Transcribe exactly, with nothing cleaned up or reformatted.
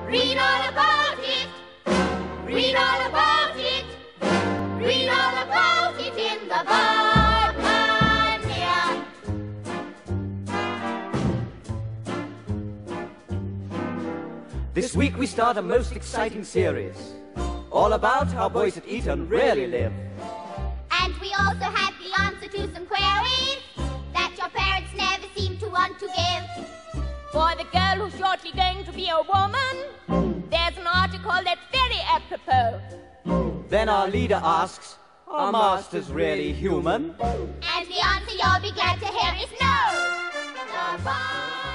Read all about it. Read all about it. Read all about it in the Bible. This week we start a most exciting series, all about how boys at Eton really live. And we also have the answer to some queries that your parents never seem to want to give. For the girl who's shortly going to be a woman, there's an article that's very apropos. Then our leader asks, are masters really human? And the answer you'll be glad to hear is no. The Bible.